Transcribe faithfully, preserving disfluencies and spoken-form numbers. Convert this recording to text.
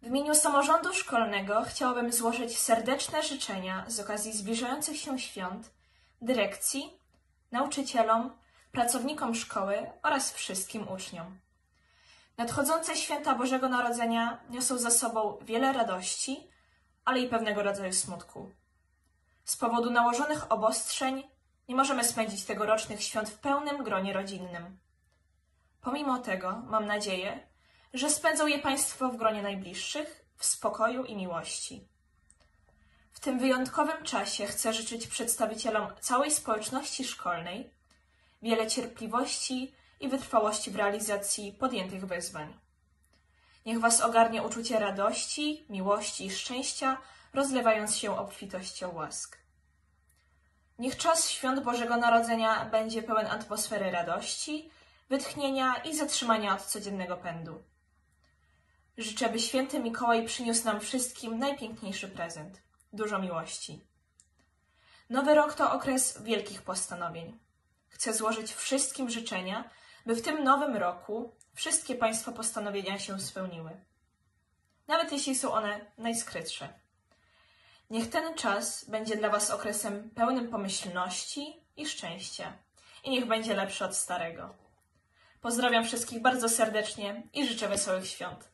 W imieniu samorządu szkolnego chciałabym złożyć serdeczne życzenia z okazji zbliżających się świąt dyrekcji, nauczycielom, pracownikom szkoły oraz wszystkim uczniom. Nadchodzące święta Bożego Narodzenia niosą za sobą wiele radości, ale i pewnego rodzaju smutku. Z powodu nałożonych obostrzeń nie możemy spędzić tegorocznych świąt w pełnym gronie rodzinnym. Pomimo tego mam nadzieję, że spędzą je Państwo w gronie najbliższych, w spokoju i miłości. W tym wyjątkowym czasie chcę życzyć przedstawicielom całej społeczności szkolnej wiele cierpliwości i wytrwałości w realizacji podjętych wyzwań. Niech Was ogarnie uczucie radości, miłości i szczęścia, rozlewając się obfitością łask. Niech czas świąt Bożego Narodzenia będzie pełen atmosfery radości, wytchnienia i zatrzymania od codziennego pędu. Życzę, by święty Mikołaj przyniósł nam wszystkim najpiękniejszy prezent – dużo miłości. Nowy rok to okres wielkich postanowień. Chcę złożyć wszystkim życzenia, by w tym nowym roku wszystkie Państwa postanowienia się spełniły. Nawet jeśli są one najskrytsze. Niech ten czas będzie dla Was okresem pełnym pomyślności i szczęścia. I niech będzie lepszy od starego. Pozdrawiam wszystkich bardzo serdecznie i życzę wesołych świąt.